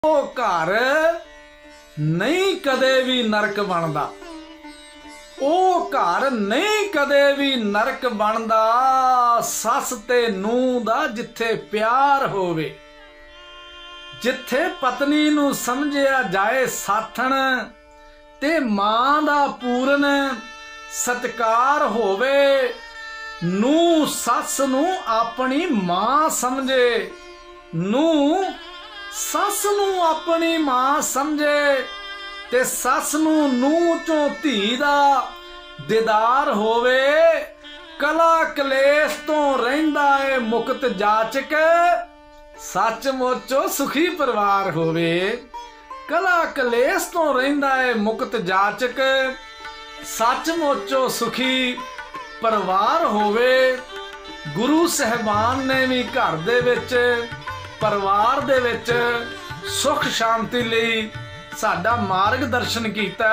ਉਹ ਘਰ नहीं कदे भी नरक बनदा, ਉਹ ਘਰ नहीं कदे भी नरक बनदा। सस ते नूह दा जिथे प्यार होवे, जिथे पत्नी नू समझिया जाए साथण ते मां दा पूरन सत्कार होवे। नूह सस नू अपनी मां समझे, नूह सस नू अपनी मां समझे ते सस नू नूह चों धी दा दीदार होवे। कला कलेश तो रहिंदा है मुक्त जाचक, सचमुचो सुखी परिवार होवे। कला कलेश तो रहिंदा है मुक्त जाचक, सचमुचो सुखी परिवार होवे। गुरु साहिबान ने भी घर दे विच परिवार दे विच सुख शांति लई साडा मार्गदर्शन कीता।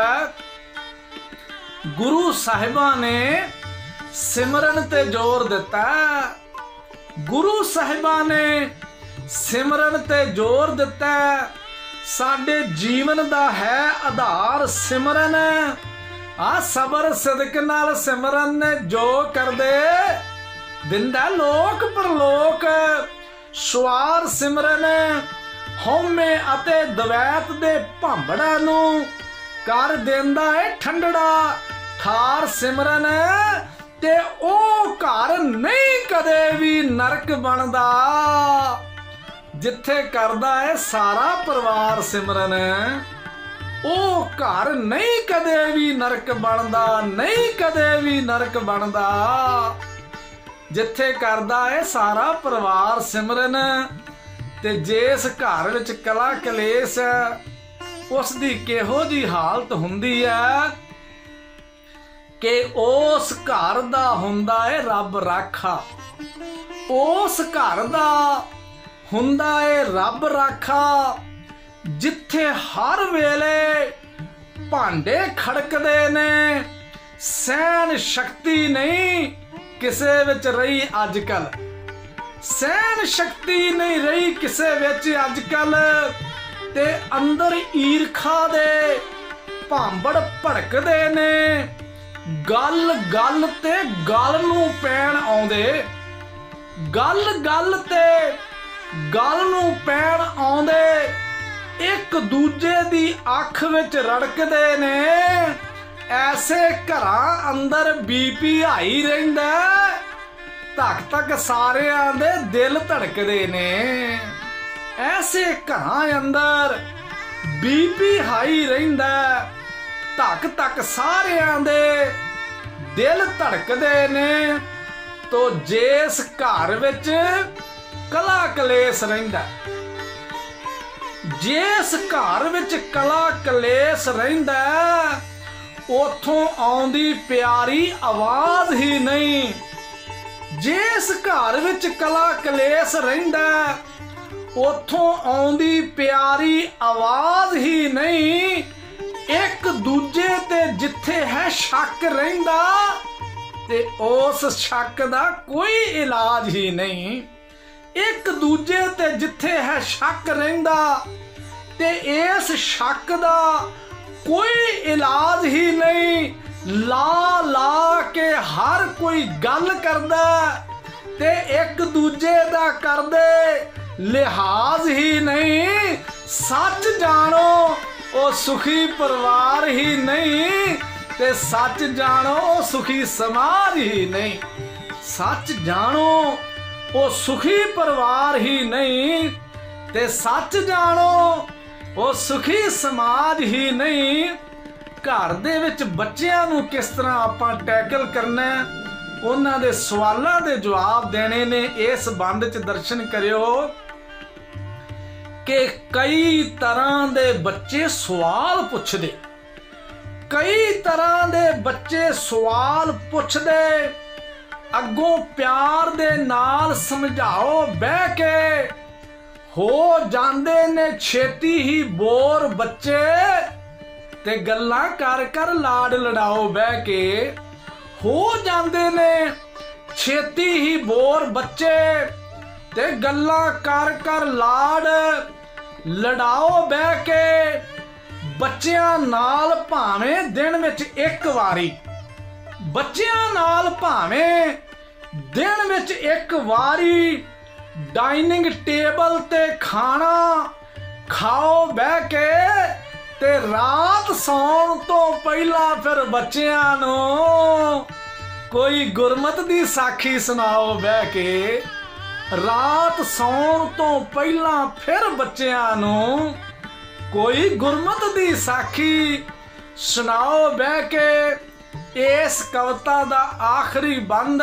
गुरु साहिबां ने सिमरन ते जोर दिता, गुरु साहिबां ने सिमरन ते जोर दिता। साडे जीवन दा है आधार सिमरन, आ सबर सिदक नाल सिमरन ने जो कर दे दिंदा लोक परलोक। सवार सिमरन हौमे अते दवैत दे भांबड़ा नू कर देंदा है ठंडड़ा। ठार सिमरन ते ओ घर नहीं कदे भी नरक बनदा, जिथे करदा है सारा परिवार सिमरन। ओ घर नहीं कदे भी नरक बनदा, नहीं कदे भी नरक बनदा, जिथे करदा है सारा परिवार सिमरन। ते जिस घर विच कला कलेश उस दी किहो जी हालत हुंदी है कि उस घर दा हुंदा है रब राखा, उस घर दा हुंदा है रब राखा। जिथे हर वेले भांडे खड़कदे ने, सहन शक्ति नहीं किसे विच रही अजकल, सहन शक्ति नहीं रही किसे विच अजकल। ते अंदर ईरखा दे भांबड़ भड़कदे ने, गल गल ते गल नू पैण आउंदे, गल गल ते गल नू पैण आउंदे। एक दूजे दी अख विच रड़कदे ने। ऐसे घरां अंदर बीपी हाई रहिंदा, धक धक सारियां दे दिल धड़कदे ने। ऐसे घरां अंदर बीपी हाई रहिंदा, धक धक सारियां दे दिल धड़कदे ने। तो जिस घर विच कला कलेश रहिंदा, जिस घर विच कला कलेश रहिंदा, उथों आउंदी प्यारी आवाज ही नहीं। जिस घर विच कला कलेश रहिंदा, उथों आउंदी प्यारी आवाज ही नहीं। एक दूजे ते जिथे है शक रहिंदा, ते उस शक दा कोई इलाज ही नहीं। एक दूजे ते जिथे है शक रहिंदा, ते इस शक दा कोई इलाज ही नहीं। ला ला के हर कोई गल करदा, ते एक दूजे दा करदे लिहाज ही नहीं। सच जानो ओ सुखी परिवार ही नहीं, ते सच जानो ओ सुखी समाज ही नहीं। सच जानो ओ सुखी परिवार ही नहीं, ते सच जानो ਉਹ सुखी समाज ही नहीं। घर दे विच बच्चियां नूं किस तरह आपां टैकल करना, उन्हां दे सवालां दे जवाब देने ने। इस बंद च दर्शन करियो कि कई तरह दे बच्चे सवाल पुछदे, कई तरह दे बच्चे सवाल पुछदे। अगों प्यार दे नाल समझाओ बह के, हो जांदे ने छेती ही बोर बच्चे, ते गल्लां कर कर लाड लड़ाओ बह के। हो जांदे ने छेती ही बोर बच्चे, ते गल्लां कर कर लाड ਲੜਾਓ ਬਹਿ ਕੇ ਬੱਚਿਆਂ ਨਾਲ ਭਾਵੇਂ ਦਿਨ ਵਿੱਚ ਇੱਕ ਵਾਰੀ, ਬੱਚਿਆਂ ਨਾਲ ਭਾਵੇਂ ਦਿਨ ਵਿੱਚ ਇੱਕ ਵਾਰੀ ਡਾਈਨਿੰਗ ਟੇਬਲ ਤੇ ਖਾਣਾ ਖਾਓ ਬਹਿ ਕੇ, ਤੇ ਰਾਤ ਸੌਣ ਤੋਂ ਪਹਿਲਾਂ ਫਿਰ ਬੱਚਿਆਂ ਨੂੰ ਕੋਈ ਗੁਰਮਤ ਦੀ ਸਾਖੀ ਸੁਣਾਓ ਬਹਿ ਕੇ। ਰਾਤ ਸੌਣ ਤੋਂ ਪਹਿਲਾਂ ਫਿਰ ਬੱਚਿਆਂ ਨੂੰ ਕੋਈ ਗੁਰਮਤ ਦੀ ਸਾਖੀ ਸੁਣਾਓ ਬਹਿ ਕੇ। ਇਸ ਕਵਿਤਾ ਦਾ ਆਖਰੀ ਬੰਦ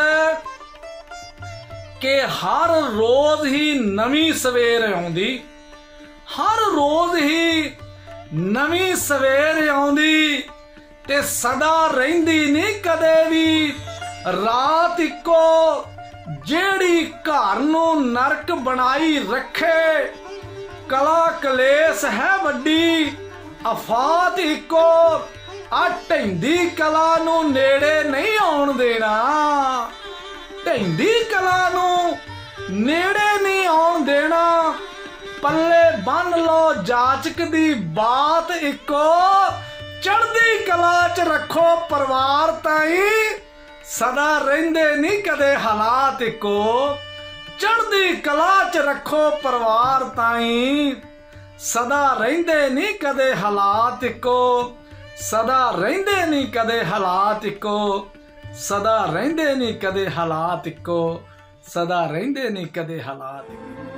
ਕਿ ਹਰ ਰੋਜ਼ ਹੀ ਨਵੀਂ ਸਵੇਰ ਆਉਂਦੀ, ਹਰ ਰੋਜ਼ ਹੀ ਨਵੀਂ ਸਵੇਰ ਆਉਂਦੀ, ਤੇ ਸਦਾ ਰਹਿੰਦੀ ਨਹੀਂ ਕਦੇ ਵੀ ਰਾਤ ਇੱਕੋ, ਜਿਹੜੀ ਘਰ ਨੂੰ ਨਰਕ ਬਣਾਈ ਰੱਖੇ। ਕਲਾ ਕਲੇਸ਼ ਹੈ ਵੱਡੀ ਆਫਤ ਇੱਕੋ, ਆ ਢਹਿੰਦੀ ਕਲਾ ਨੂੰ ਨੇੜੇ ਨਹੀਂ ਆਉਣ ਦੇਣਾ, ਢਹਿੰਦੀ ਕਲਾ ਨੂੰ ਨੇੜੇ ਨਹੀਂ ਆਉਣ ਦੇਣਾ। ਪੱਲੇ ਬੰਨ ਲੋ ਜਾਚਕ ਦੀ ਬਾਤ ਇੱਕੋ, ਚੜ੍ਹਦੀ ਕਲਾ ਚ ਰੱਖੋ ਪਰਿਵਾਰ ਤਾਈ, ਸਦਾ ਰਹਿੰਦੇ ਨਹੀਂ ਕਦੇ ਹਾਲਾਤ ਇੱਕੋ। ਚੜ੍ਹਦੀ ਕਲਾ ਚ ਰੱਖੋ ਪਰਿਵਾਰ ਤਾਈ, ਸਦਾ ਰਹਿੰਦੇ ਨਹੀਂ ਕਦੇ ਹਾਲਾਤ ਇੱਕੋ, ਸਦਾ ਰਹਿੰਦੇ ਨਹੀਂ ਕਦੇ ਹਾਲਾਤ ਇੱਕੋ, ਸਦਾ ਰਹਿੰਦੇ ਨਹੀਂ ਕਦੇ ਹਾਲਾਤ ਇੱਕੋ, ਸਦਾ ਰਹਿੰਦੇ ਨਹੀਂ ਕਦੇ ਹਾਲਾਤ ਇੱਕੋ।